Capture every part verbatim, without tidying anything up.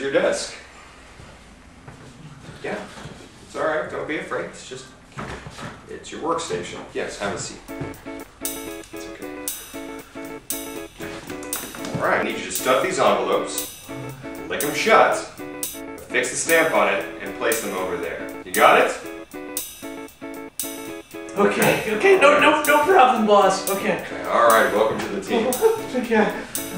your desk. Yeah, it's all right. Don't be afraid. It's just, it's your workstation. Yes, have a seat. It's okay. All right, I need you to stuff these envelopes, lick them shut, fix the stamp on it, and place them over there. You got it? Okay, okay, no, no, no problem, boss. Okay. Okay, all right, welcome to the team. Okay.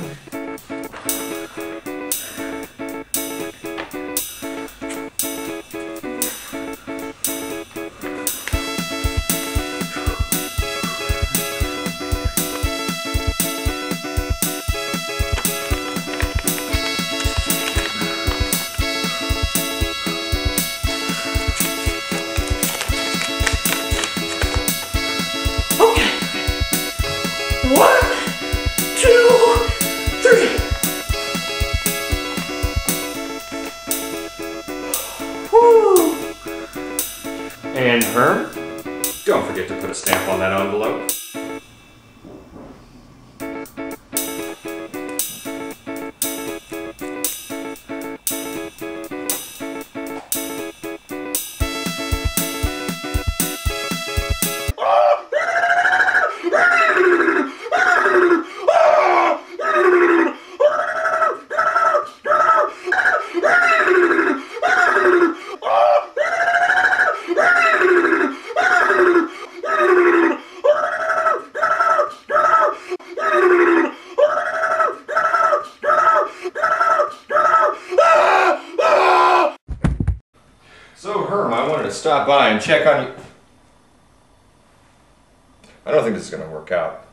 One, two, three. Woo. And Herm, don't forget to put a stamp on that envelope. So Herm, I wanted to stop by and check on you. I don't think this is going to work out.